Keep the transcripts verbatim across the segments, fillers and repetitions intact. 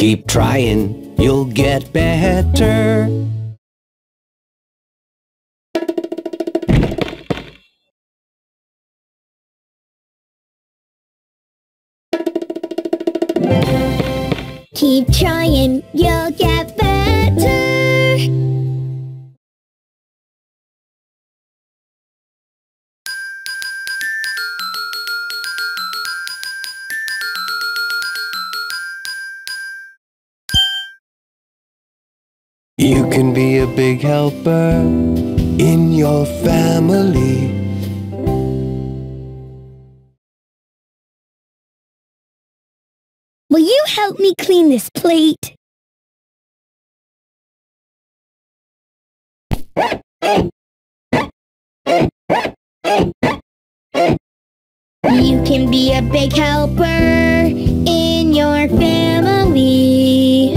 Keep trying, you'll get better. Keep trying, you'll get better. You can be a big helper in your family. Will you help me clean this plate? You can be a big helper in your family.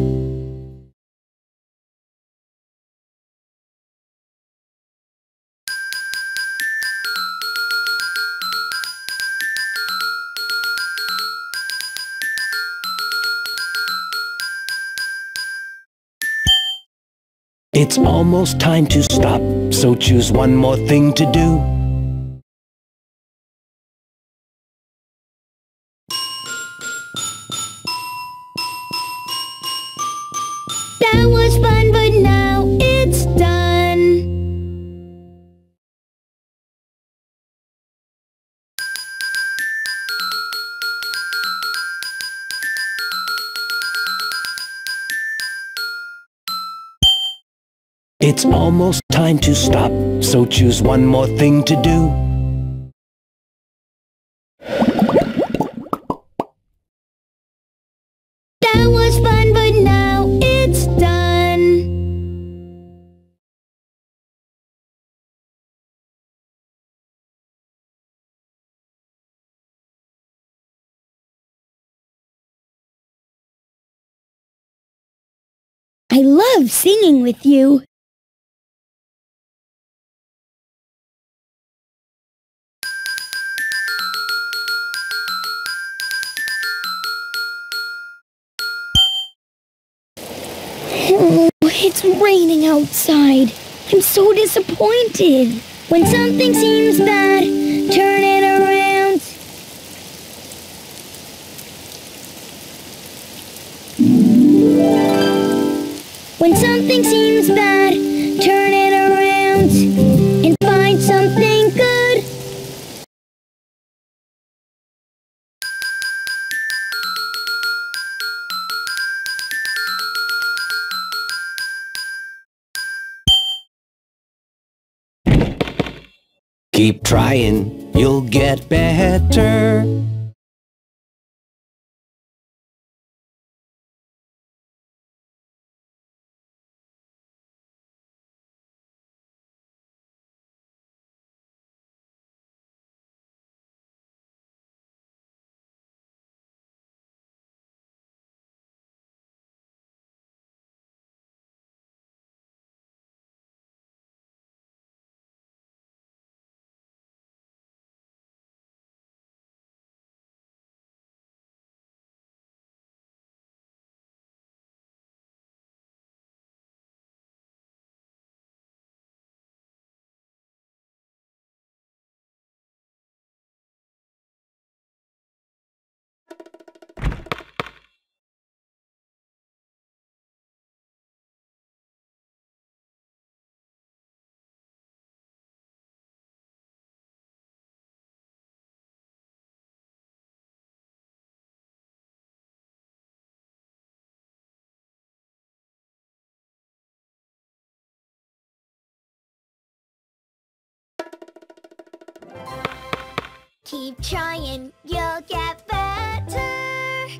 It's almost time to stop, so choose one more thing to do. That was fun, but now it's done. It's almost time to stop, so choose one more thing to do. That was fun, but now it's done. I love singing with you. Oh, it's raining outside. I'm so disappointed. When something seems bad, turn it around. When something seems bad, turn it around and find something good. Keep trying, you'll get better. Keep trying, you'll get better.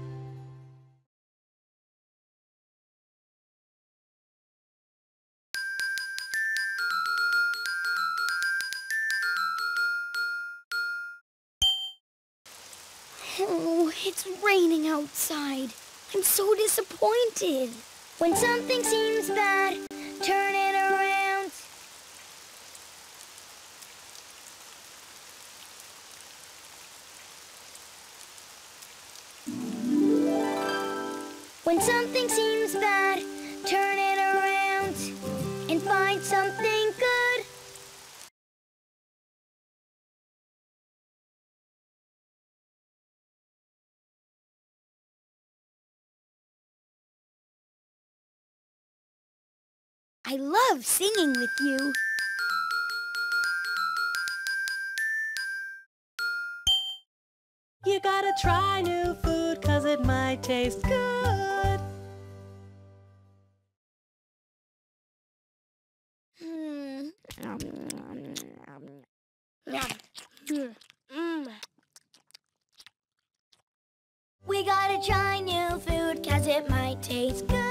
Oh, it's raining outside. I'm so disappointed. When something seems bad, turn it around. When something seems bad, turn it around and find something good. I love singing with you. You gotta try new food, 'cause it might taste good. Hmm. We gotta try new food, 'cause it might taste good.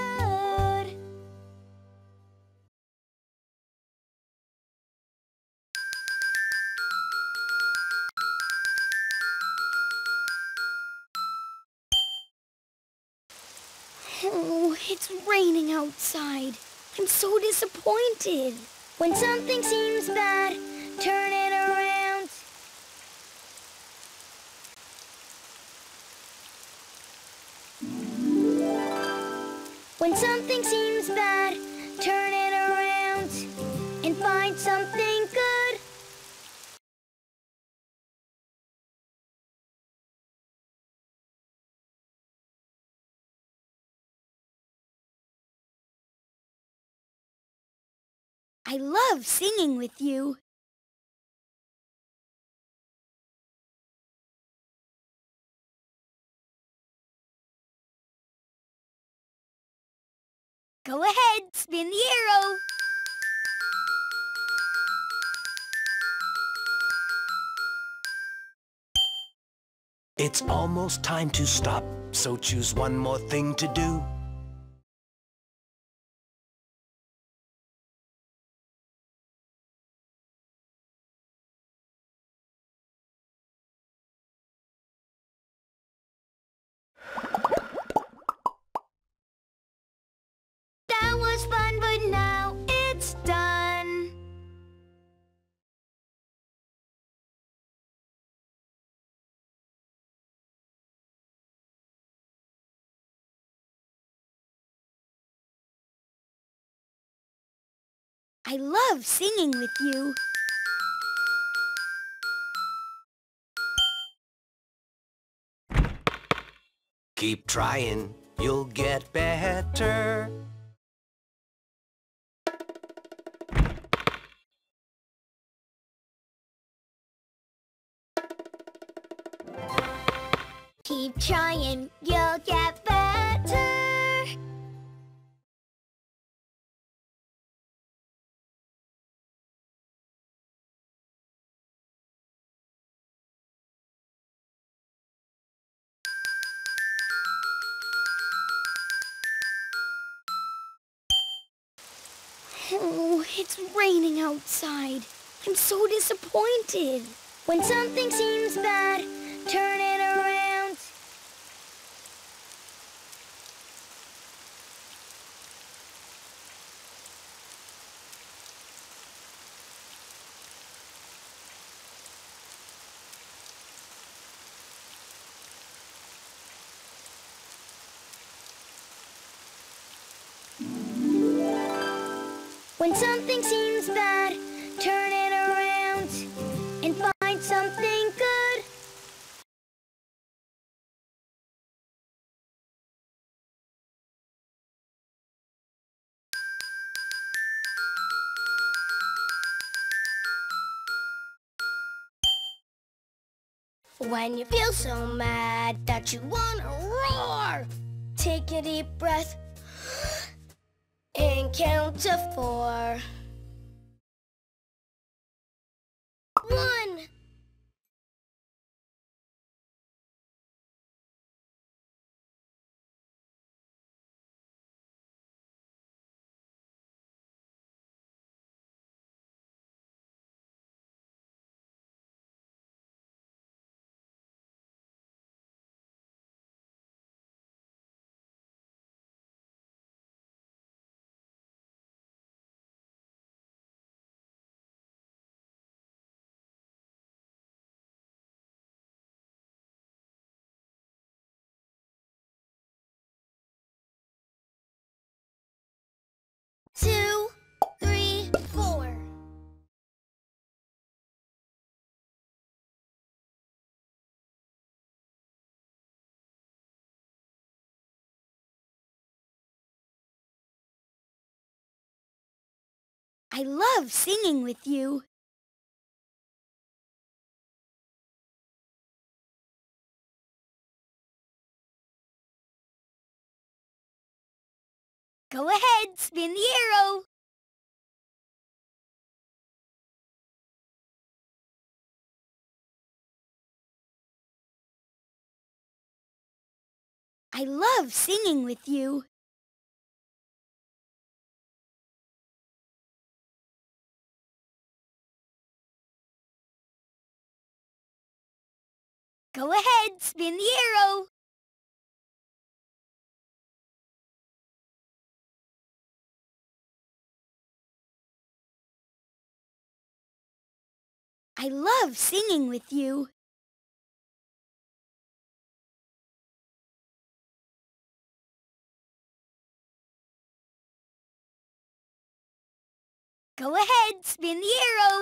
Oh, it's raining outside. I'm so disappointed. When something seems bad, turn it around. When something seems bad, turn it around and find something good. I love singing with you. Go ahead, spin the arrow. It's almost time to stop, so choose one more thing to do. That was fun, but now it's done. I love singing with you. Keep trying, you'll get better. Keep trying, you'll get better. Oh, it's raining outside. I'm so disappointed. When something seems bad, turn it around. When something seems bad, turn it around and find something good. When you feel so mad that you wanna roar, take a deep breath and count to four. One. I love singing with you. Go ahead, spin the arrow. I love singing with you. Go ahead, spin the arrow. I love singing with you. Go ahead, spin the arrow.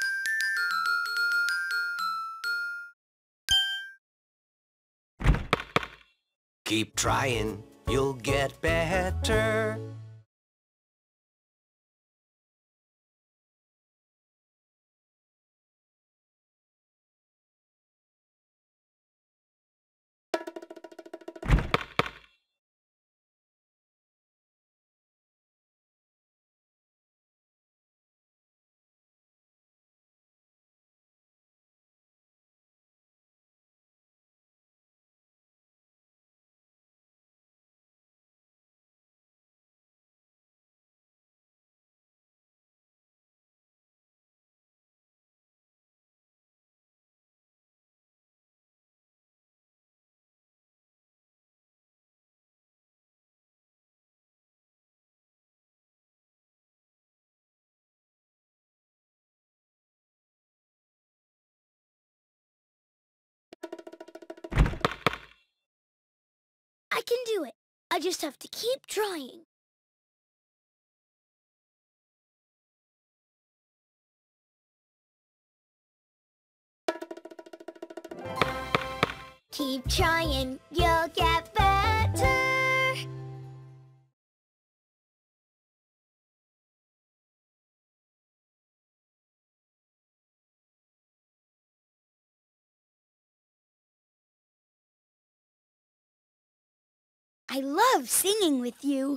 Keep trying, you'll get better. I can do it. I just have to keep trying. Keep trying, you'll get better. I love singing with you.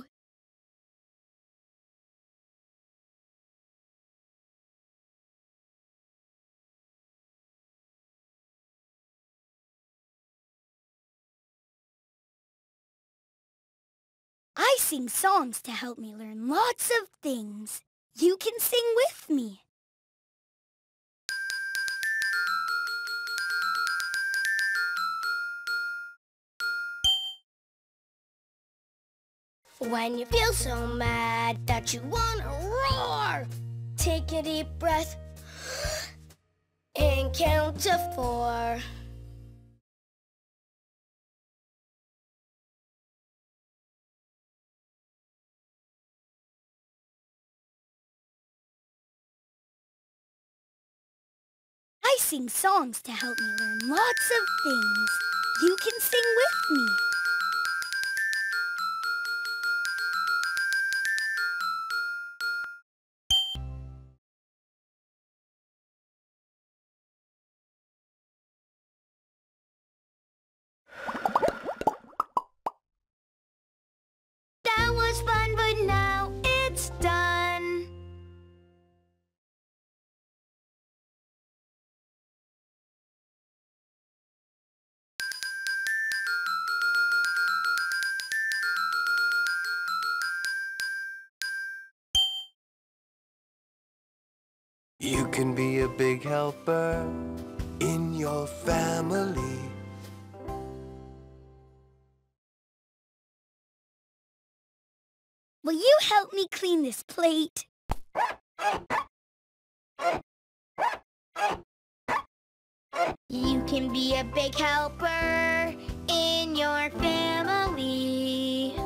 I sing songs to help me learn lots of things. You can sing with me. When you feel so mad that you want to roar, take a deep breath and count to four. I sing songs to help me learn lots of things. You can sing with me. That was fun, but now it's done. You can be a big helper in your family. Will you help me clean this plate? You can be a big helper in your family.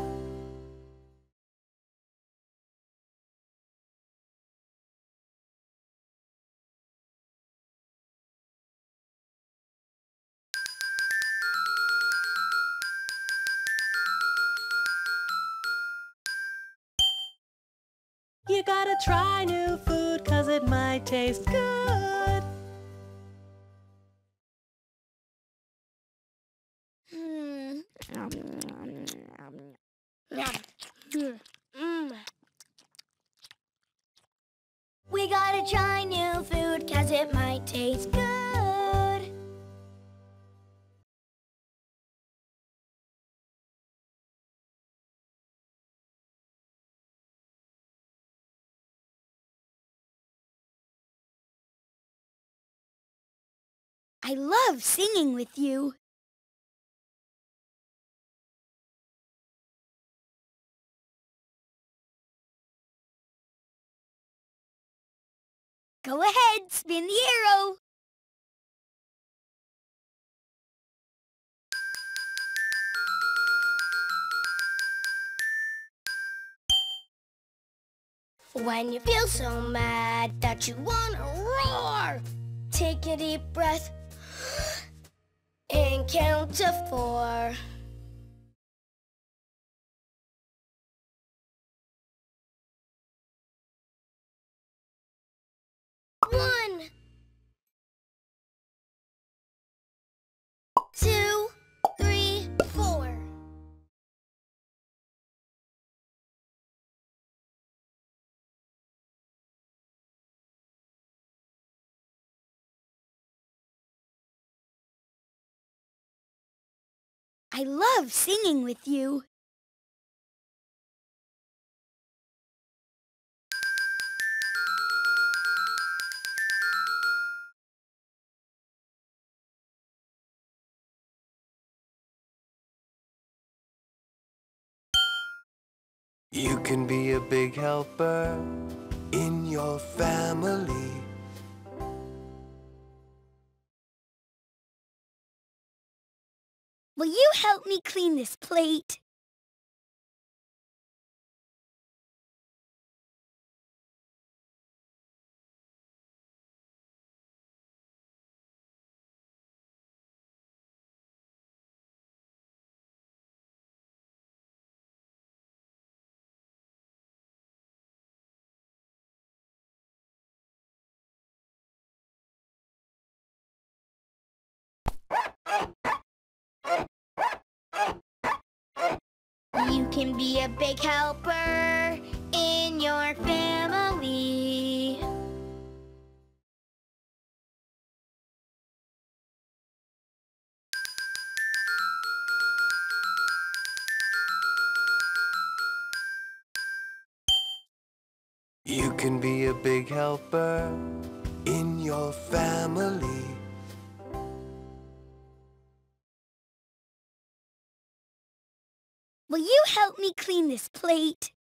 You gotta try new food, 'cause it might taste good. Hmm. Mm. We gotta try new food, 'cause it might taste good. I love singing with you. Go ahead, spin the arrow. When you feel so mad that you wanna roar, take a deep breath and count to four. One, two, three, four. I love singing with you. You can be a big helper in your family. Will you help me clean this plate? You can be a big helper in your family. You can be a big helper in your family. Will you help me clean this plate?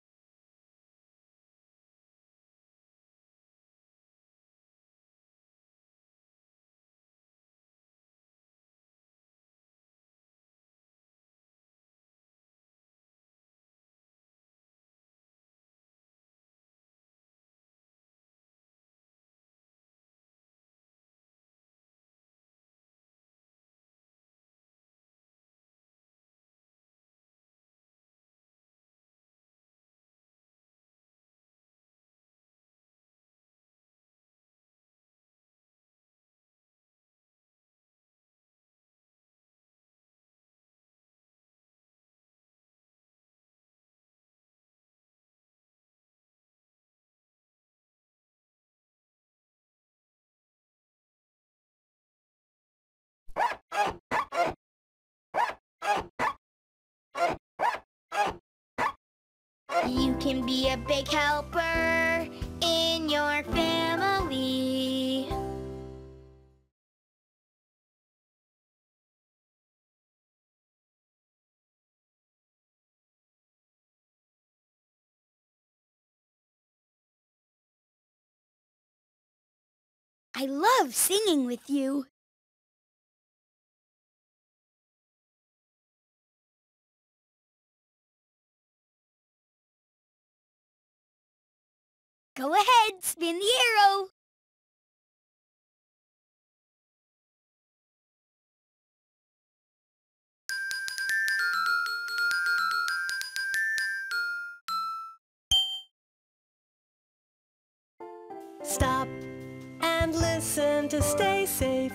You can be a big helper in your family. I love singing with you. Go ahead, spin the arrow. Stop and listen to stay safe.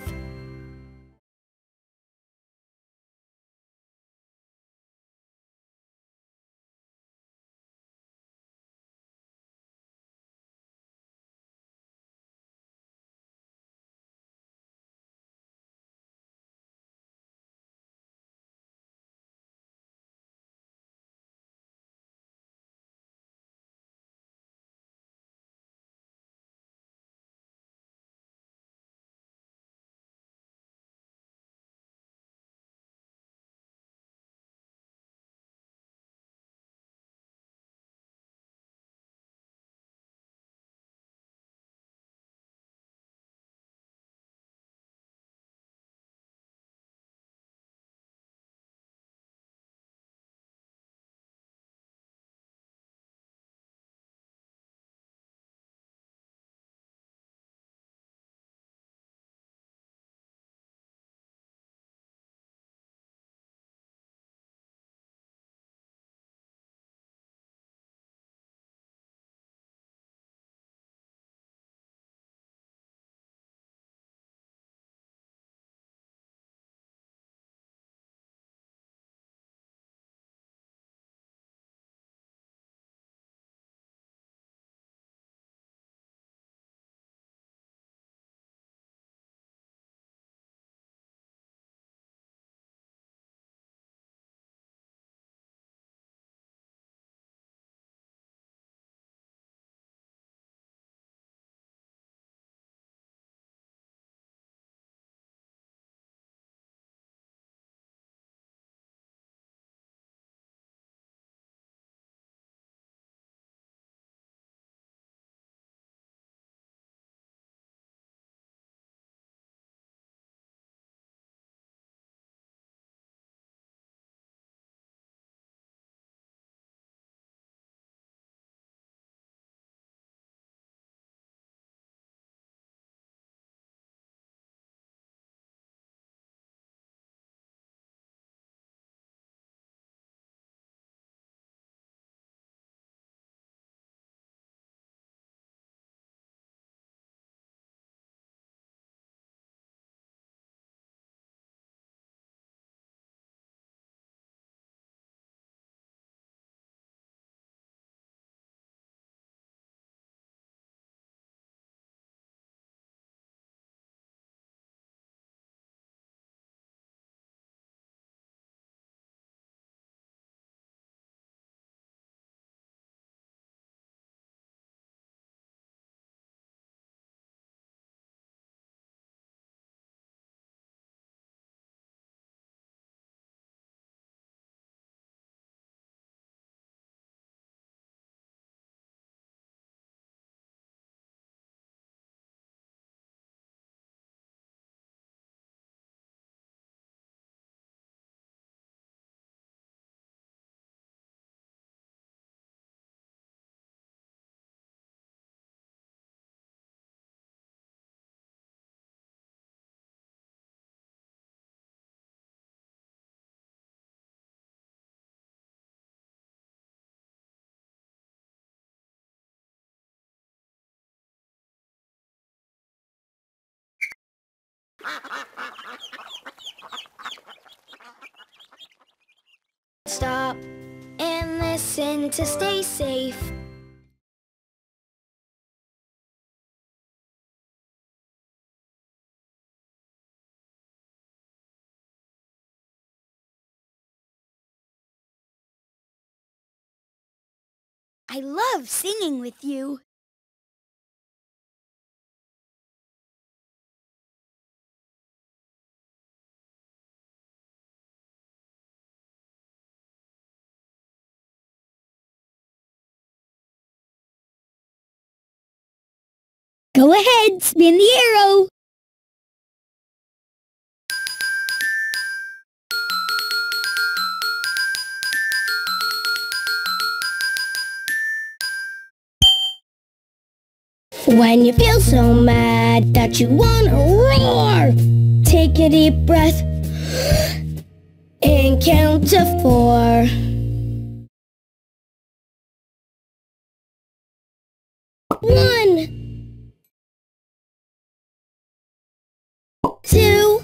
Stop and listen to stay safe. I love singing with you. Go ahead, spin the arrow. When you feel so mad that you wanna roar, take a deep breath and count to four. One, two,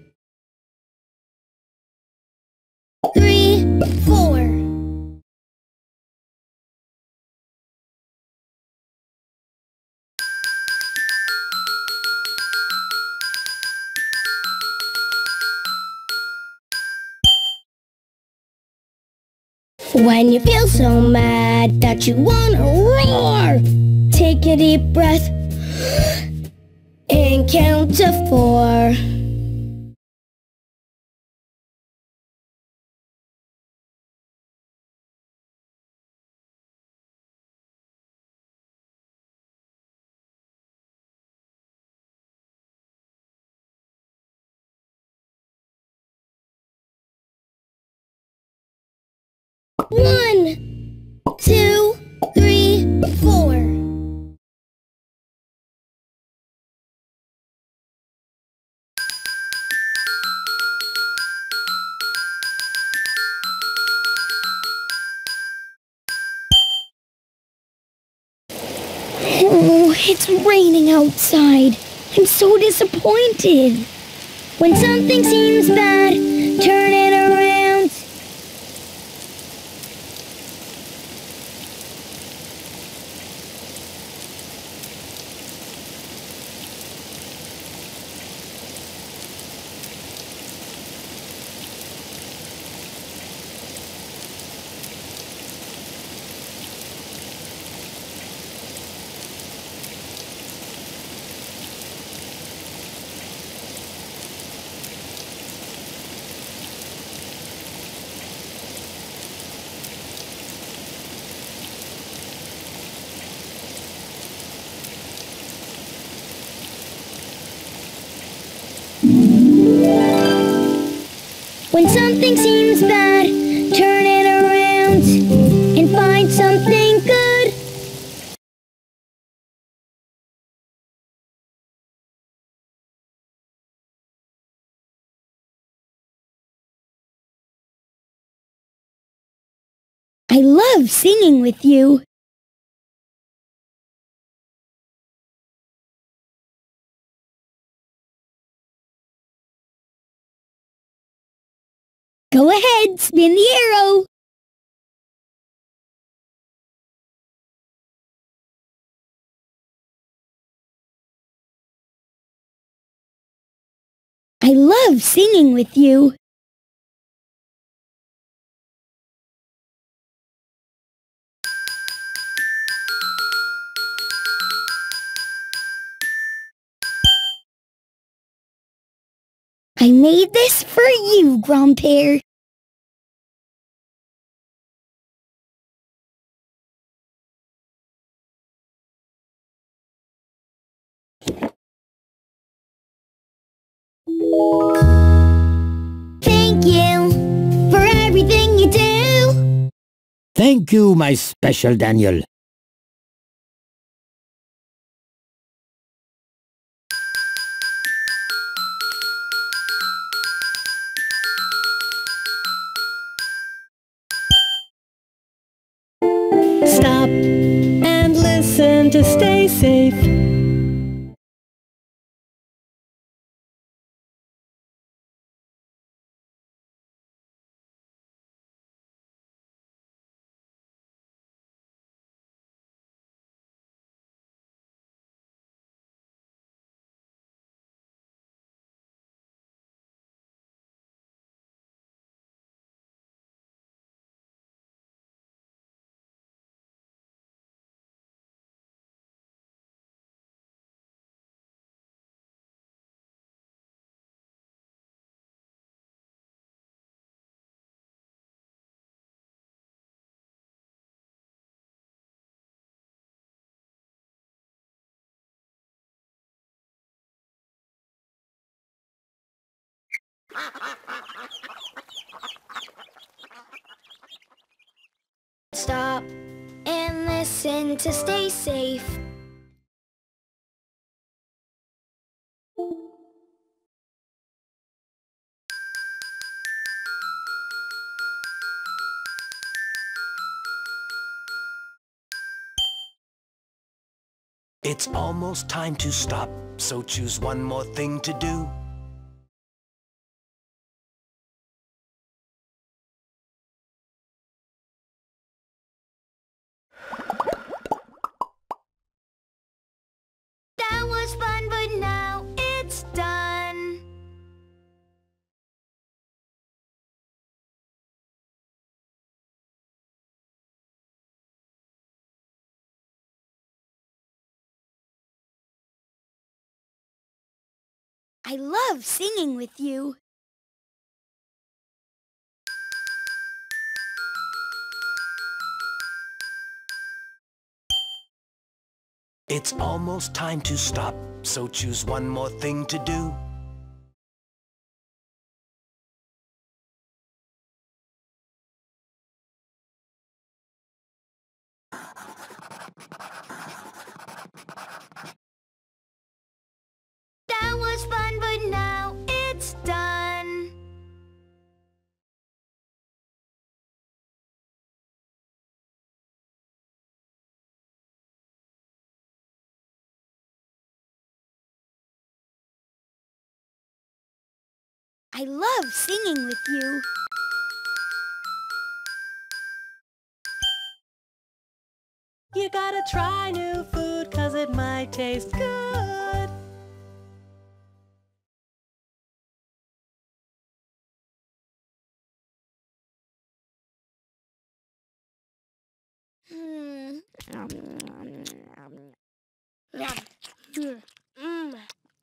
three, four. When you feel so mad that you wanna roar, take a deep breath and count to four. One, two, three, four. Oh, it's raining outside. I'm so disappointed. When something seems bad, turn it around. When something seems bad, turn it around and find something good. I love singing with you. Go ahead, spin the arrow. I love singing with you. I made this for you, Grandpere. Thank you for everything you do. Thank you, my special Daniel. Stop and listen to stay safe. Stop and listen to stay safe. It's almost time to stop, so choose one more thing to do. That was fun, but now it's done. I love singing with you. It's almost time to stop, so choose one more thing to do. That was fun, but now it's done. I love singing with you. You gotta try new food, 'cause it might taste good. Hmm. Mm.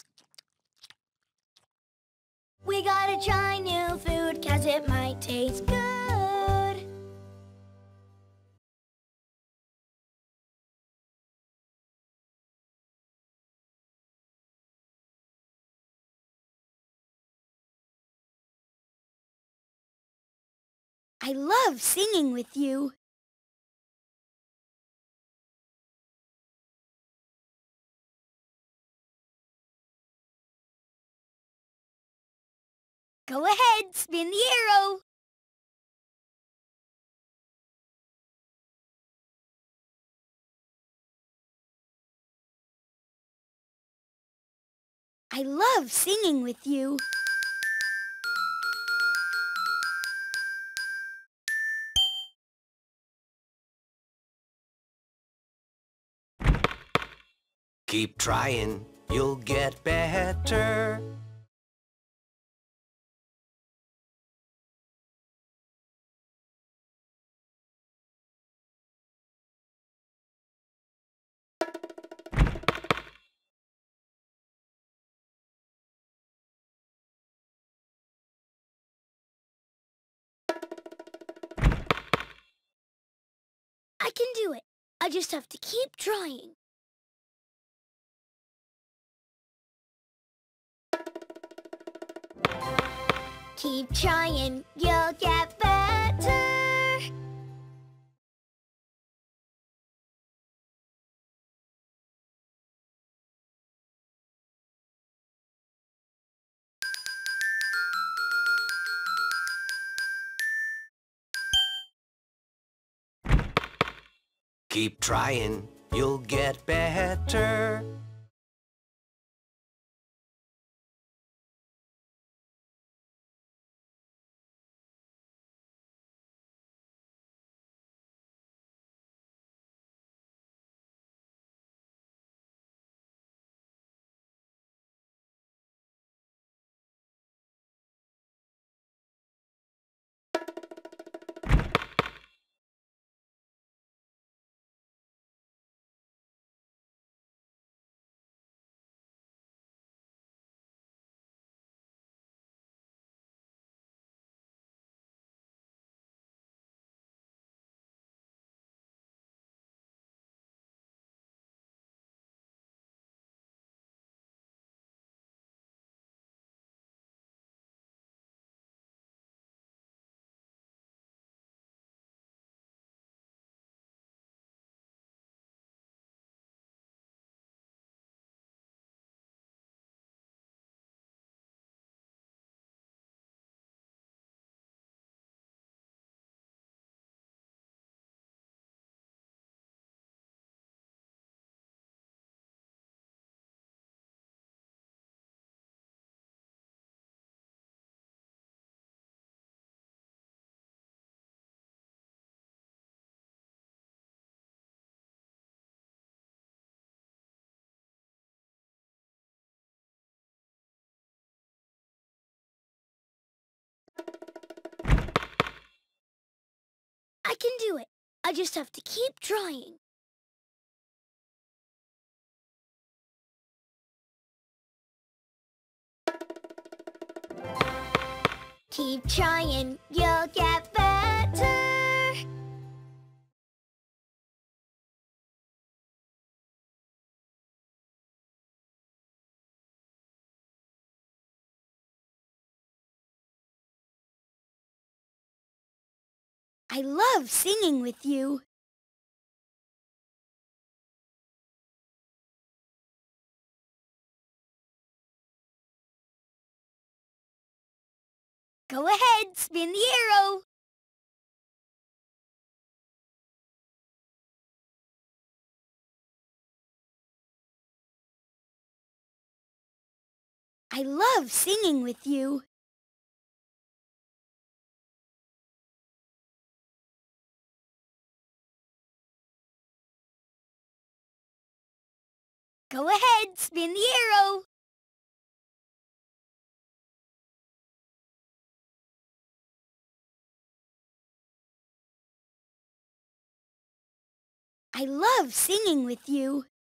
We gotta try new food, 'cause it might taste good. I love singing with you. Go ahead, spin the arrow. I love singing with you. Keep trying, you'll get better. I can do it. I just have to keep trying. Keep trying, you'll get better. Keep trying, you'll get better. I can do it. I just have to keep trying. Keep trying, you'll get better. I love singing with you. Go ahead, spin the arrow. I love singing with you. Go ahead, spin the arrow. I love singing with you.